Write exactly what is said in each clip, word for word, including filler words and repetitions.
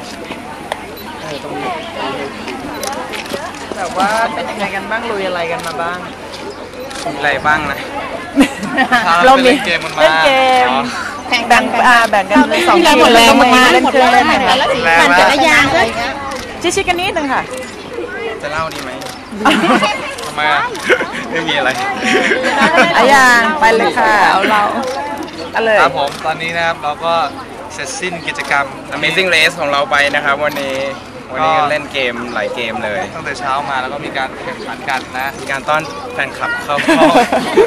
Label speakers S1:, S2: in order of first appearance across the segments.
S1: แบบว่าเป็นยังไงกันบ้างลุยอะไรกันมาบ้าง
S2: อะไรบ้างนะ
S1: เรามี
S2: เกมมันมา
S1: เล่นเกมแบ่งแบ่งแบ่งกันเป็นสองทีมเลยเล่นเครื่องเล่นอะไรปั่นจักรยานอะไรเงี้ยชิๆกันนิดนึงค่ะ
S2: จะเล่าดีไหมทำไมไม่มีอะไร
S1: อายางไปเลยค่ะเอาเราเอาเลย
S2: ครับผมตอนนี้นะครับเราก็เสร็จสิ้นกิจกรรม Amazing Race ของเราไปนะครับวันนี้วันนี้เล่นเกมหลายเกมเลยตั้งแต่เช้ามาแล้วก็มีการแข่งขันกันนะมีการต้อนแฟนคลับเข้าเข้า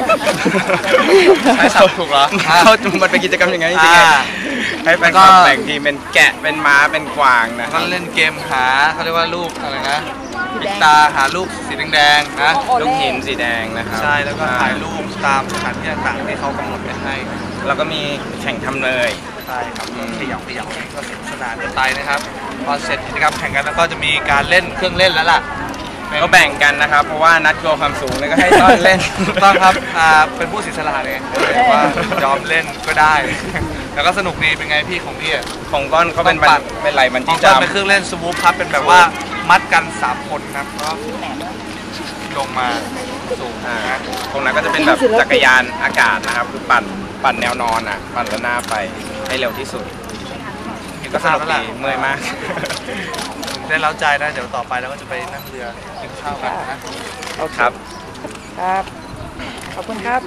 S2: ใช้สับถูกเหรอเขามันเป็นกิจกรรมยังไงจริงๆให้แฟนคลับแบ่งทีมเป็นแกะเป็นม้าเป็นกวางนะก็เล่นเกมหาเขาเรียกว่าลูกอะไรนะปิดตาหาลูกสีแดงๆนะลูกหินสีแดงนะครับใช่แล้วก็ถ่ายรูปตามสถานที่ต่างๆที่เขากำหนดไว้ให้แล้วก็มีแข่งทำเนยใช่ครับขยับขยับก็สนุกสนานกันไปนะครับพอเสร็จกิจกรรมแข่งกันแล้วก็จะมีการเล่นเครื่องเล่นแล้วล่ะก็แบ่งกันนะครับเพราะว่านัดกลัวความสูงนี่ก็ให้ต้อนเล่นต้องครับเป็นผู้เสียสละเลยว่ายอมเล่นก็ได้แล้วก็สนุกดีเป็นไงพี่ของพี่ของก้อนเขาเป็นบัตรเป็นไหลมันจี้จ้ำเป็นเครื่องเล่นสมูทครับเป็นแบบว่ามัดกันสามคนครับก็ลงมาสูงนะตรงนั้นก็จะเป็นแบบจักรยานอากาศนะครับคือปั่นปั่นแนวนอนอ่ะปั่นระนาไปให้เร็วที่สุดก็สนุกดีเมื่อยมากได้เล้าใจนะเดี๋ยวต่อไปเราก็จะไปนั่งเรือกินข้าวกันนะโอเคครับ
S1: ครับขอบคุณครับ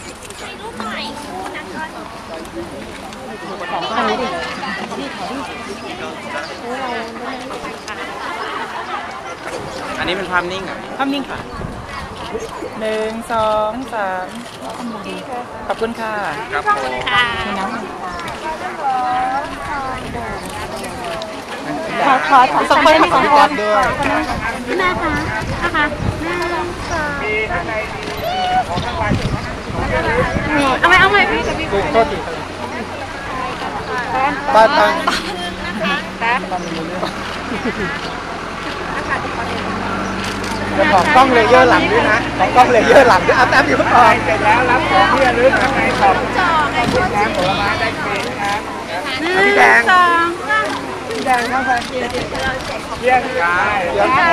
S2: อันนี้เป็นภาพนิ่งอ่ะ
S1: ภาพนิ่งค่ะหนึ่งสองสามขอบคุณค่ะ
S2: ครับผม
S1: ขอขอขอสองคนสองคนด้วย
S3: แม่คะนะคะแม่ลองสอนเอาไหมเอาไหมพี่กับพี่กูโทษที
S1: บ้านบ้านจะขอกล้องเลเยอร์หลังด้วยนะขอกล้องเลเยอร์หลังด้วยอัพแอปอยู่ก่อนเสร็จแล้วรับของที่ระลึกในขอบน้ำผลไม้ได้ฟรีนะครับพี่แดงพี่แดงเข้าไปเยี่ยมกายเยี่ยมกาย